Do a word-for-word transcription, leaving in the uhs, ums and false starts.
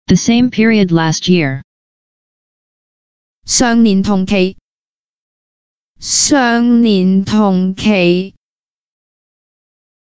The same period last year. 上年同期。上年同期